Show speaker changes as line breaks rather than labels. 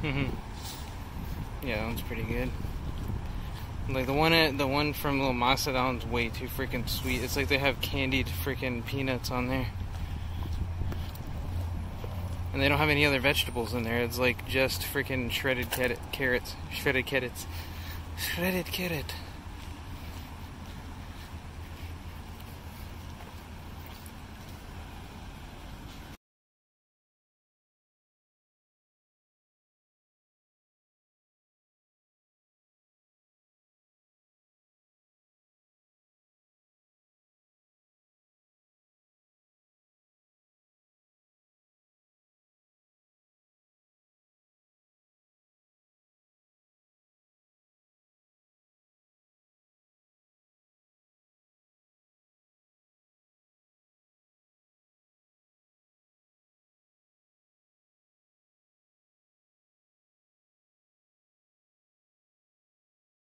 Yeah, that one's pretty good. Like the one from Little Masa, that one's way too freaking sweet. It's like they have candied freaking peanuts on there. And they don't have any other vegetables in there. It's like just freaking shredded carrots. Shredded carrot.